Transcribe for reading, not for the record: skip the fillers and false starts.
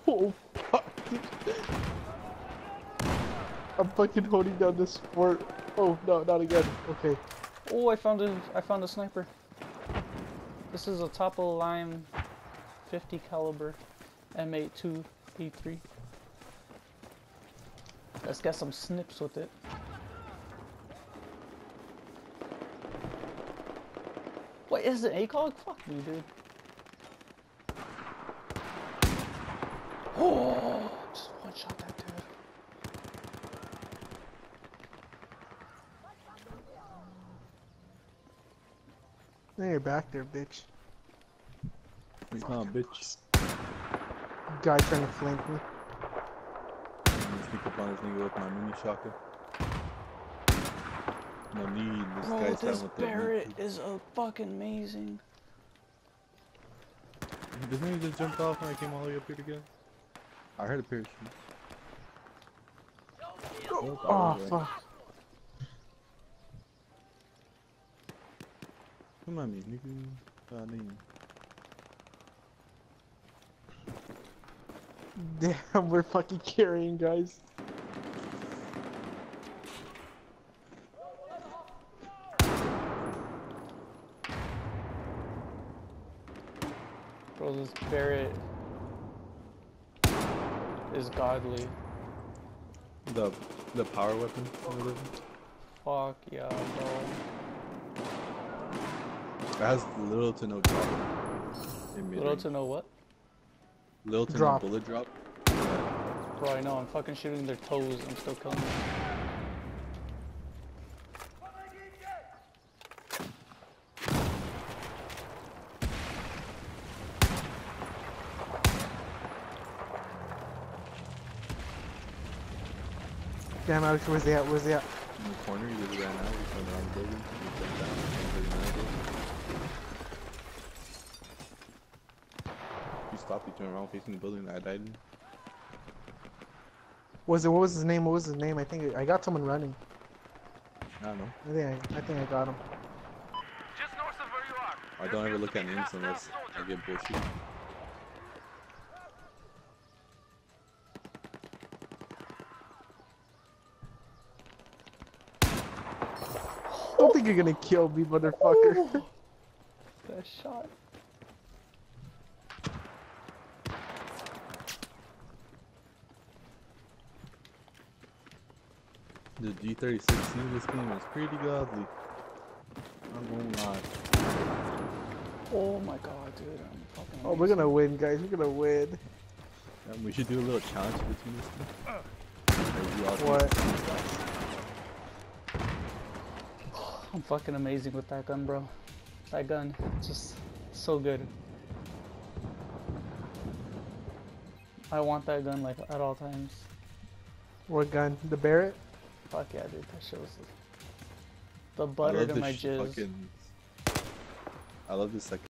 Oh fuck. I'm fucking holding down this fort. Oh no, not again. Okay. Oh, I found a sniper. This is a top of the line 50 caliber M82 E3. Let's get some snips with it. What is it, ACOG? Fuck me, dude. Oh, just one shot that dude. Now you're back there, bitch. Nah, bitch. Guy trying to flank me. I'm gonna sneak up on this nigga with my mini shotgun. No need. This Bro, guy's this down with Barrett is fucking amazing. This nigga just jumped off when I came all the way up here again. I heard a parachute. Oh fuck. Come on, me, nigga. God damn. Damn, we're fucking carrying, guys. Bro, this Barrett is godly. The power weapon. Fuck yeah, bro. It has little to no drop. Little to know what? Little to Drop. no bullet drop. Bro, I know, I'm fucking shooting their toes. I'm still killing them. Damn, Alex, where's they at? Where's they at? In the corner, you just ran out. You turned around the building. You jumped down. 139. You stopped. You turned around facing the building that I died in. What was his name? What was his name? I think I got someone running. I don't know. I think I got him. Just north of where you are. I don't ever look at names unless I get bullshit. I don't think you're gonna kill me, motherfucker. That shot. The G36 in this game is pretty godly. I'm gonna lie. Oh my god, dude. I'm fucking Oh, we're gonna win, guys. We're gonna win. We should do a little challenge between us two. What? I'm fucking amazing with that gun, bro. That gun, just so good. I want that gun like at all times. What gun? The Barrett? Fuck yeah, dude. That shows the butter to my jizz. I love this second.